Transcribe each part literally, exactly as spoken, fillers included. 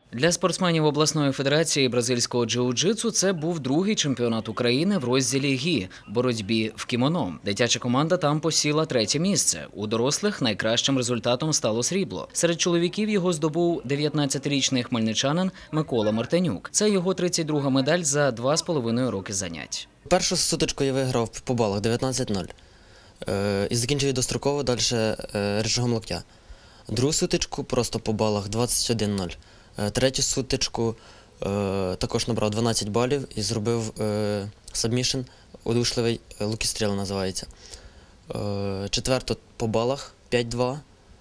Для спортсменів обласної федерації бразильського джиу-джитсу це був другий чемпіонат України в розділі гі – боротьбі в кімоно. Дитяча команда там посіла третє місце. У дорослих найкращим результатом стало срібло. Серед чоловіків його здобув дев'ятнадцятирічний хмельничанин Микола Мартинюк. Це його тридцять друга медаль за два з половиною роки занять. Першу сутичку я виграв по балах дев'ятнадцять нуль і закінчив достроково далі рычагом локтя. Другу сутичку просто по балах двадцять один нуль. Третю сутичку також набрав дванадцять балів і зробив сабмішн, удушливий лукістріл називається. Четверту по балах п'ять два.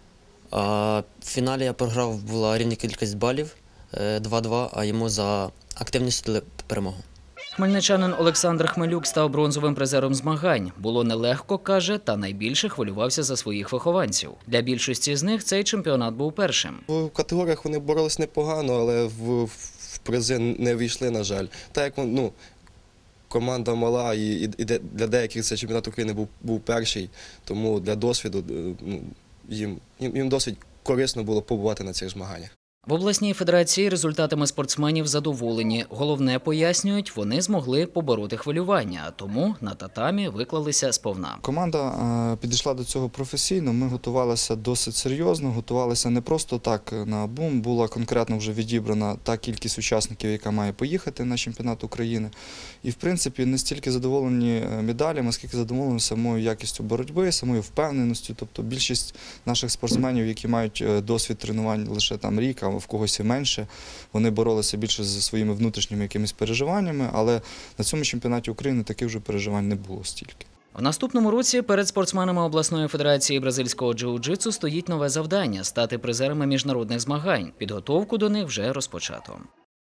А в фіналі я програв, була рівна кількість балів два два, а йому за активність дали перемогу. Хмельничанин Олександр Хмелюк став бронзовим призером змагань. Було нелегко, каже, та найбільше хвилювався за своїх вихованців. Для більшості з них цей чемпіонат був першим. В категоріях вони боролись непогано, але в, в призи не війшли, на жаль. Так як ну, команда мала, і, і для деяких цей чемпіонат України був, був перший, тому для досвіду ну, їм, їм, їм досить корисно було побувати на цих змаганнях. В обласній федерації результатами спортсменів задоволені. Головне, пояснюють, вони змогли побороти хвилювання, а тому на татамі виклалися сповна. Команда підійшла до цього професійно, ми готувалися досить серйозно, готувалися не просто так на бум, була конкретно вже відібрана та кількість учасників, яка має поїхати на чемпіонат України. І, в принципі, не стільки задоволені медалями, скільки задоволені самою якістю боротьби, самою впевненістю. Тобто більшість наших спортсменів, які мають досвід тренувань лише там рік, а в когось і менше, вони боролися більше зі своїми внутрішніми якимись переживаннями, але на цьому чемпіонаті України таких вже переживань не було стільки. В наступному році перед спортсменами обласної федерації бразильського джиу-джитсу стоїть нове завдання – стати призерами міжнародних змагань. Підготовку до них вже розпочато.